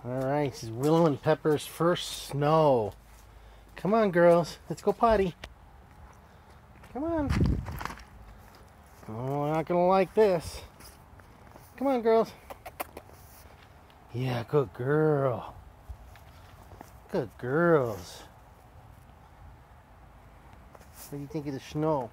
Alright, this is Willow and Pepper's first snow. Come on, girls. Let's go potty. Come on. Oh, I'm not going to like this. Come on, girls. Yeah, good girl. Good girls. What do you think of the snow?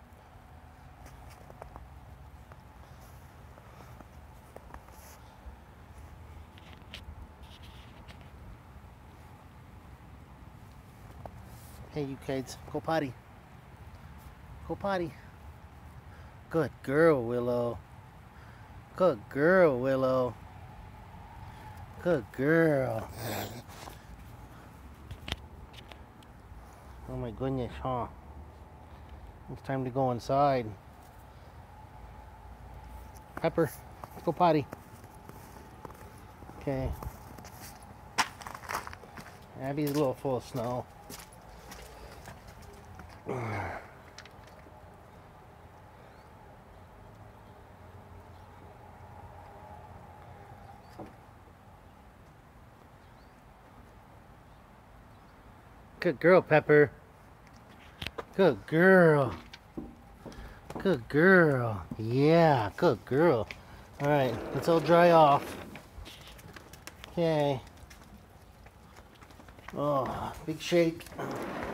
Hey, you kids, go potty. Go potty. Good girl, Willow. Good girl, Willow. Good girl. Oh my goodness, huh? It's time to go inside. Pepper, let's go potty. Okay. Abby's a little full of snow. Good girl, Pepper. Good girl. Good girl. Yeah, good girl. Alright, let's all dry off. Okay. Oh, big shake.